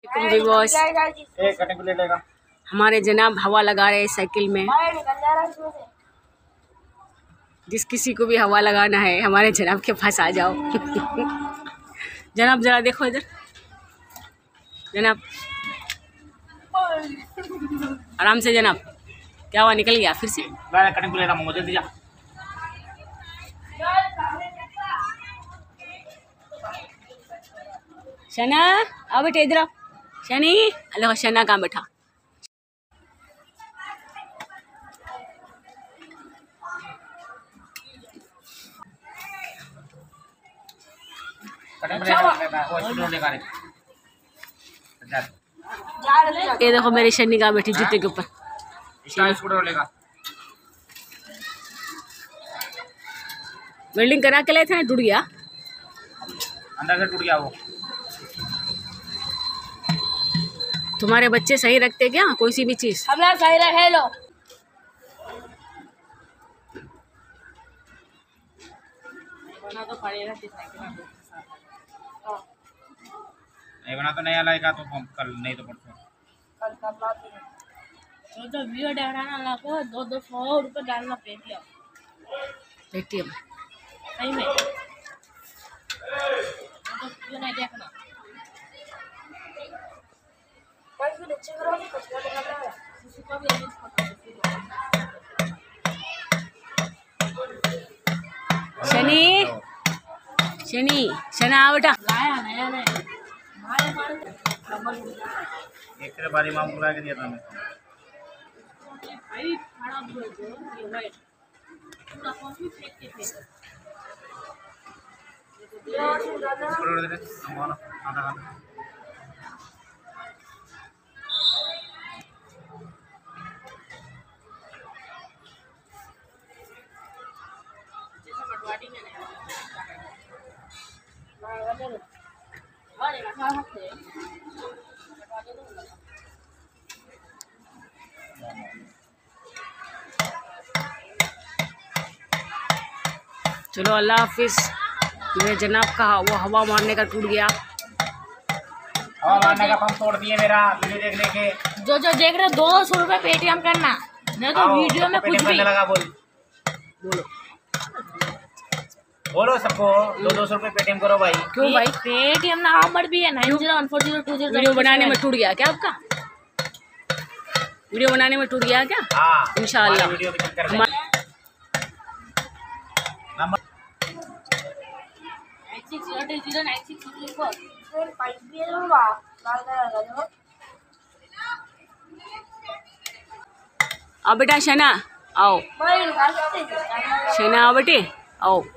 हमारे जनाब हवा लगा रहे हैं साइकिल में। जिस किसी को भी हवा लगाना है हमारे जनाब के पास आ जाओ। जनाब जरा देखो इधर, जनाब आराम से जनाब। क्या हुआ, निकल गया फिर से? शना आओ बेटे इधर आओ। शनी, हेलो शना कहाँ बैठा? ये देखो मेरी शनी कहाँ बैठी जूते के ऊपर। वेल्डिंग करा के लाए थे, टूट गया अंदर से, टूट गया वो। तुम्हारे बच्चे सही रखते क्या कोई सी भी चीज? हम लोग सही रखे लो। बना तो पड़ेगा, नहीं बना तो नया लाएगा तो कल, नहीं तो परसों। तो वीडियो डालना लगा 200 रुपये डालना पेटीएम सही में, तो क्यों नहीं देखना। शनि शनि शना बेटा लाया नया नया एक तेरे बारी माँ बुला के दिया था मैं। भाई खराब हो गया ये वाइट पूरा कॉफी फेंक के फेंक चलो अल्लाह हाफिज। मेरे जनाब का वो हवा मारने का टूट गया। हवा मारने का पंप तोड़ दिए मेरा वीडियो देखने के। जो देख रहे 200 रुपये पेटीएम करना, नहीं तो वीडियो में कुछ भी लगा। बोलो बोलो सबको 200 रुपये पेटीएम करो भाई। क्यों भाई? पेटीएम ना नंबर भी है 90140200। वीडियो बनाने में टूट गया क्या आपका? वीडियो बनाने में टूट गया क्या? हाँ इंशाल्लाह। वीडियो के चक्कर में नंबर 960964 आओ बेटा शना आओ, शना आओ बेटे आओ।